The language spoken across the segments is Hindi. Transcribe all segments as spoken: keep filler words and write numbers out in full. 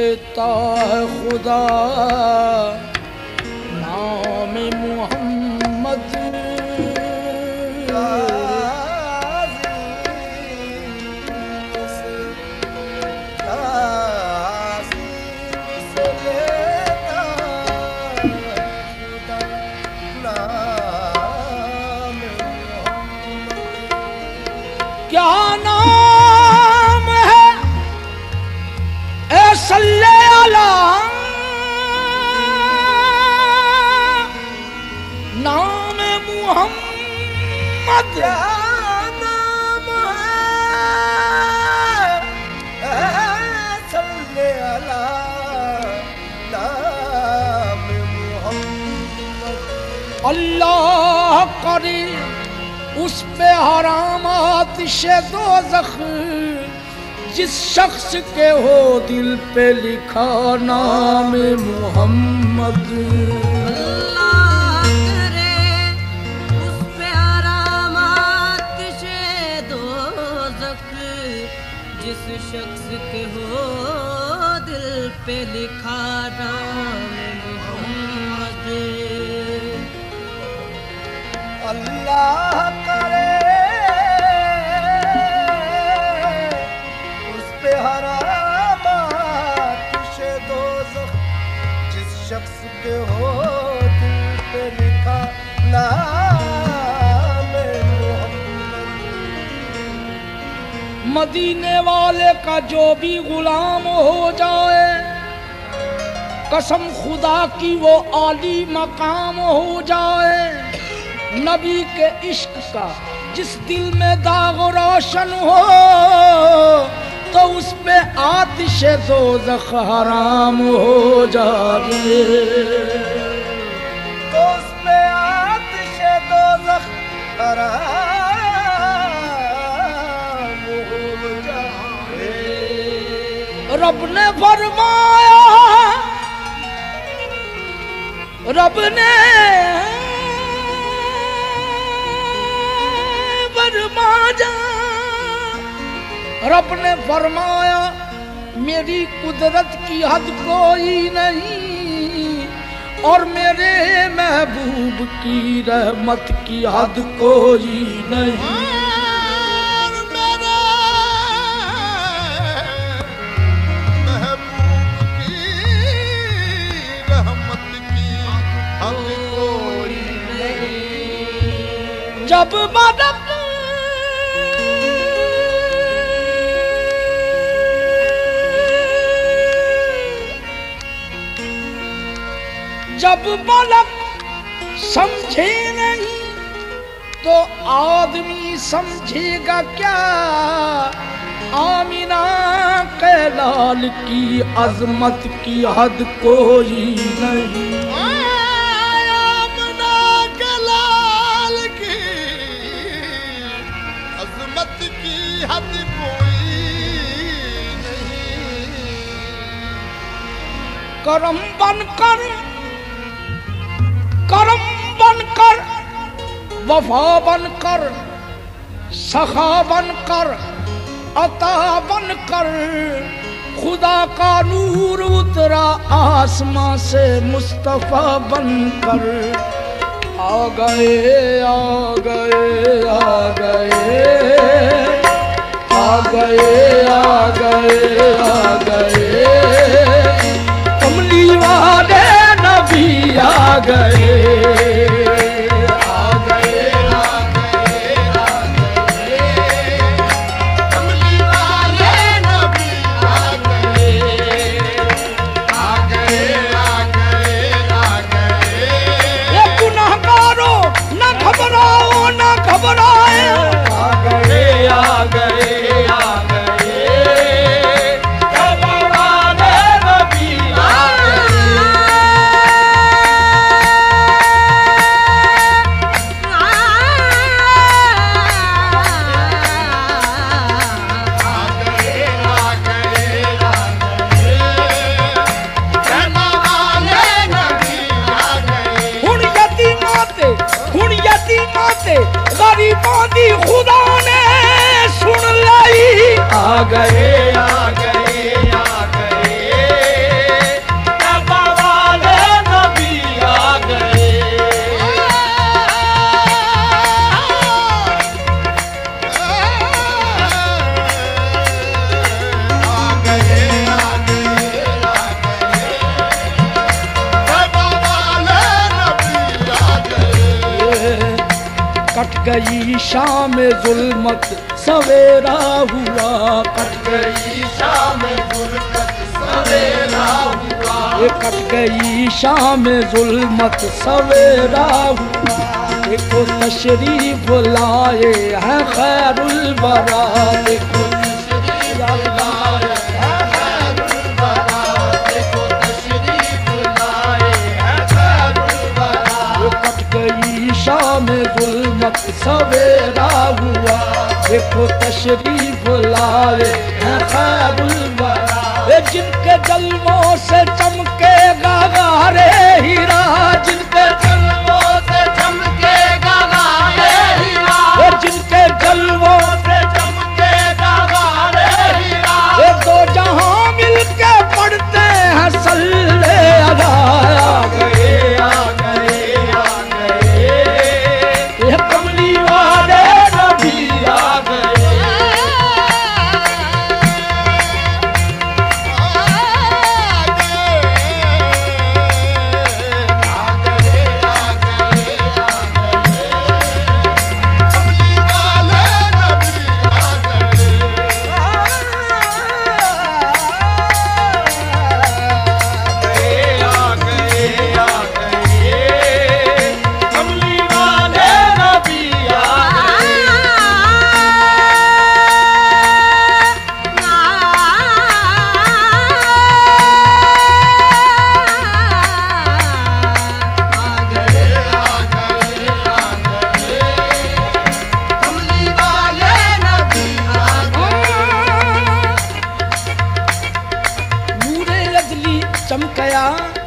लेता है खुदा नाम मोहम्मद। क्या नाम है ए सल्ले अला, नाम मुहम्मद। क्या नाम है ए सल्ले अला, नाम मुहम्मद। अल्लाह करे उस पे हराम आतिशे दोज़ख जिस शख्स के हो दिल पे लिखा नाम मोहम्मद। अल्लाह करे उस पे हराम आतिशे दोज़ख जिस शख्स के हो दिल पे लिखा नाम मोहम्मद। अल्लाह करे उस पे हराम आतिशे दोज़ख जिस शख्स के हो दिल पे लिखा नाम मोहम्मद। मदीने वाले का जो भी गुलाम हो जाए कसम खुदा की वो आली मकाम हो जाए। नबी के इश्क का जिस दिल में दाग रोशन हो तो उस पे आतिशे दोज़ख हराम हो जाए, तो उस पे आतिशे दोज़ख हराम हो जाए। रब ने फरमाया, रब ने फरमाया, रब ने फरमाया मेरी कुदरत की हद कोई नहीं और मेरे महबूब की रहमत की हद कोई नहीं। जब मदद जब मलक समझे नहीं तो आदमी समझेगा क्या। आमिना के लाल की अजमत की हद कोई नहीं। हद कोई नहीं। करम बनकर करम बनकर वफा बनकर सखा बनकर अता बनकर खुदा का नूर उतरा आसमां से मुस्तफा बनकर। आ गए आ गए आ गए आ गए आ गए आ गए कमली वाले नबी आ गए। गरीबों दी खुदा ने सुन लाई। आ गए आ गए आ गए कट गई शाम जुल्मत सवेरा हुआ, कट गई शाम जुल्मत सवेरा हुआ, ये कट गई शाम जुल्मत सवेरा हुआ। देखो तशरीफ लाए हैं खैरुल वरा, देखो तशरीफ लाए हैं खैरुल वरा, देखो तशरीफ लाए हैं खैरुल वरा। ये कट गई शाम जुल्मत सवेरा हुआ, देखो तशरीफ लाए हैं खैरुल वरा। जिनके जलवों से चमकेगा गारे हीरा, जिनके जलवों से चमकेगा गारे हीरा, जिनके जलवों से चमकेगा गारे हीरा। ये दो जहां मिलके पढ़ते हैं सल्ले अदा, आ गए आ गए आ गए ये कमली वाले नबी आ गए। चमकया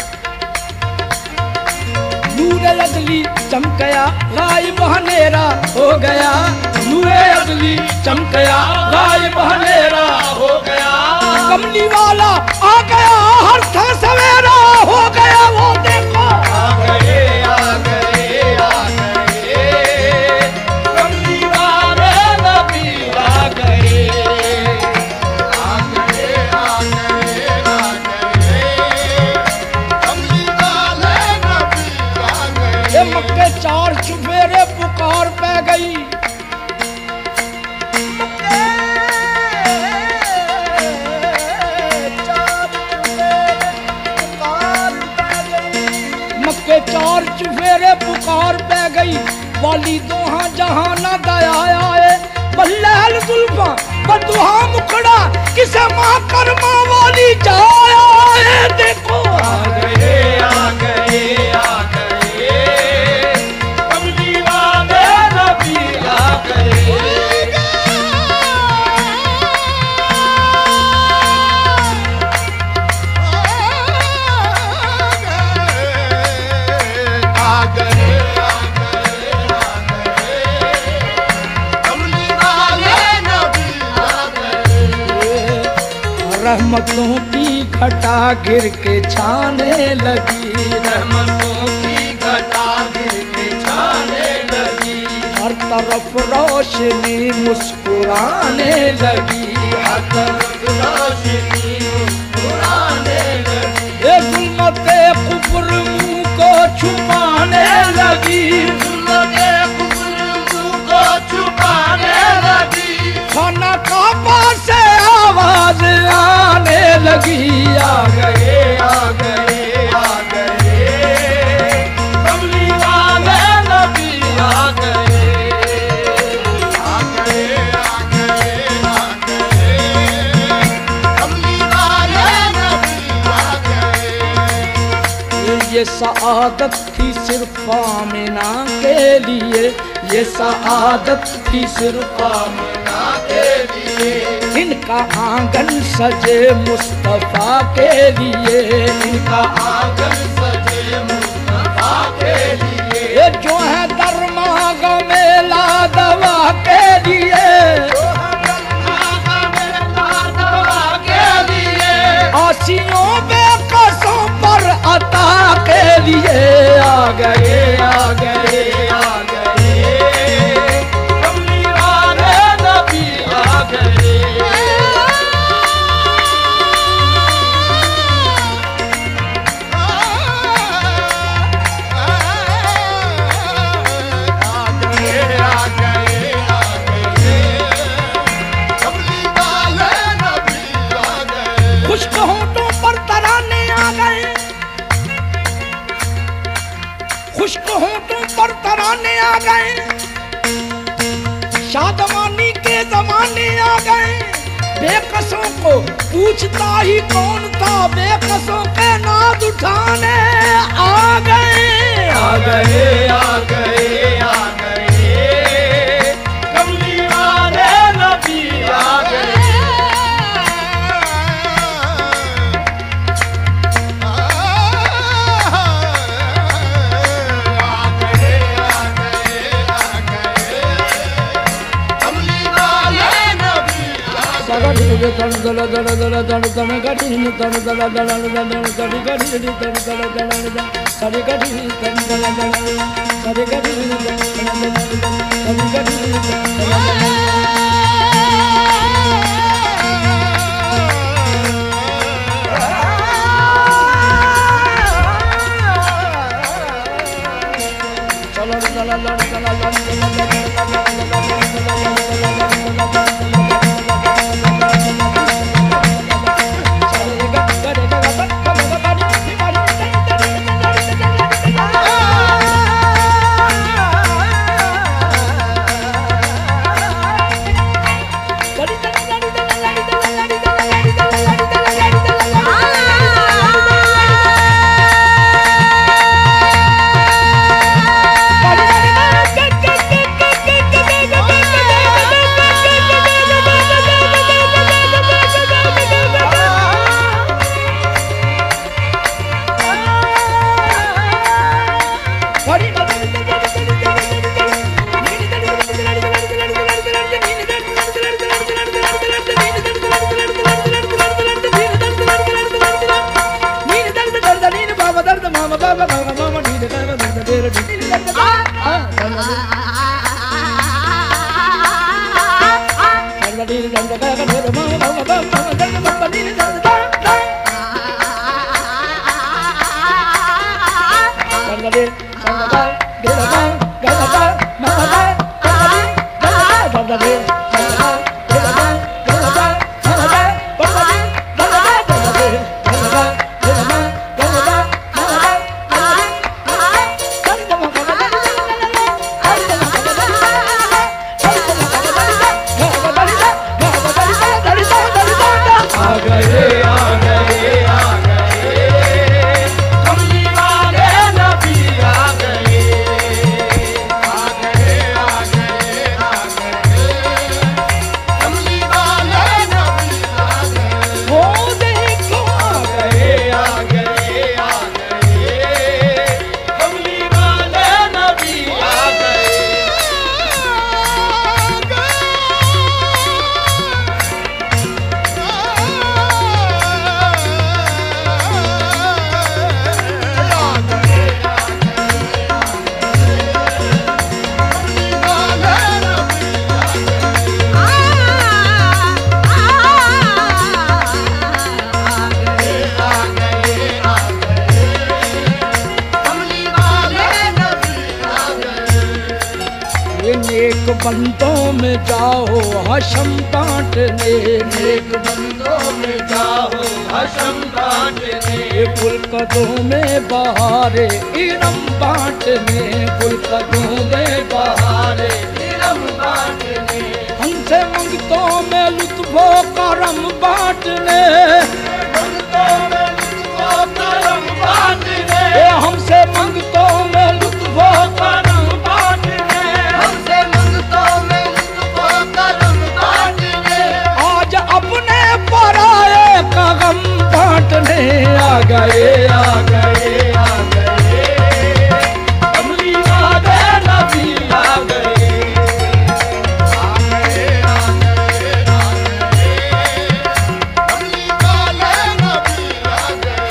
नूरे अदली चमकया गायब हनेरा हो गया, नूरे अदली चमकया गायब हनेरा हो गया। कमली वाला आ गया हर था सवेरा हो गया, वो देखो आ गए आ गए आ गए कमली वाले नबी आ गए, आ गए आ गए आ गए। मक्के चार चुफेरे पुकार पै गई, मक्के चार चुफेरे पुकार पै गई। वाली दोहा जहां न दया आए, बल्लहल जुल्फा बदुहा मुखड़ा किसे माँ करमा वाली जाए। देखो आ गए आ गए आ गए कमली वाले नबी आ गए। रहमतों की घटा गिर के छाने लगी, रहमतों की घटा गिर के छाने लगी। हर तरफ रोशनी मुस्कुराने लगी, हर तरफ रोशनी मुस्कुराने लगी। ये जुल्मते कुफ्र मुँह को छुपाने लगी, जुल्मते कुफ्र मुँह को छुपाने लगी। खाना काबा से आवाज आने लगी, आ गए आ गए आ गए कमली वाले नबी आ गए, आ गए आ गए आ गए कमली वाले नबी आ गए। ये सआदत थी सिर्फ आमिना के लिए, ये सआदत थी सिर्फ आमिना के लिए। इनका आंगन सजे मुस्तफा के लिए, इनका आंगन सजे मुस्तफा के लिए। ये जो है दरमाग मेला दवा के लिए, दवा के लिए। आसियों में कसों पर अता के लिए, आ गए आ गए आ गए कमली वाले नबी आ गए। आ पर तराने आ गए, शादमानी के जमाने आ गए। बेकसों को पूछता ही कौन था, बेकसों के नाद उठाने आ गए, आ गए, आ गए, आ गए, कमली वाले नबी आ गए। तन दल दल दल दल तन गठिन तन दल दल दल तन गठिन तन दल दल तन गठिन तन दल दल तन गठिन तन गठिन। चलो दल दल दल बंदों में जाओ हशम बांटने, नेक बंदों में जाओ हशम बांटने, पुलकदों में बहारे इरम बांटने, पुलकदों में बहारे इरम बांटने, हमसे मंगतों में लुत्फो करम बांटने, मंगतों में लुत्फो करम बांटने, हमसे मंगतों में लुत्फो करम बांटने, हमसे मंगतों में लुत्फो करम बांटने, आज अपने पराये का गम बांटने आ गए, आ गए, आ गए, कमली वाले नबी आ गए, आ गए, आ गए, आ गए, कमली वाले नबी आ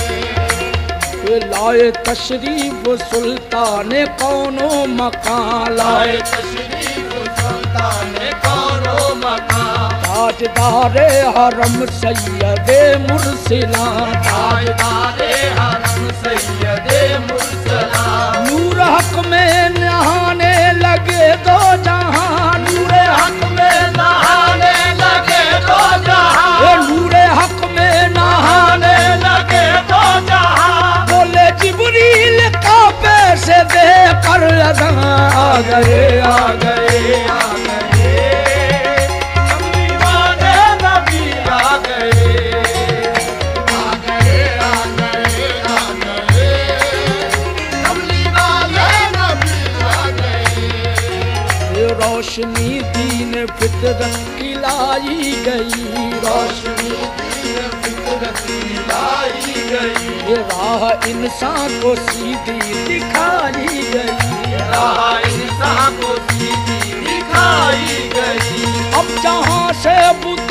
गए। लाए तशरीफ सुल्तान कौनो मकान, लाए तशरीफ सुल्तान कौनो मकान, ताजदारे हरम सैयदे मुरसला, ताजदारे हरम सैयदे मुरसला, नूर हक में नहाने लगे दो जहां, नूर हक में नहाने लगे दो जहां, नूर हक में नहाने लगे दो जहां, बोले जिब्रील काबे से दे कर अज़ान गए आ गए आ गए कमली वाले नबी आ गए आ गए आ गए आ गए कमली वाले नबी आ गए। रोशनी दीन फितरत की लाई गई, रोशनी दीन फितरत की लाई गई, ये राह इंसान को सीधी दिखाई गई, राह इंसान को सीधी दिखाई गई। अब जहाँ से बुद्ध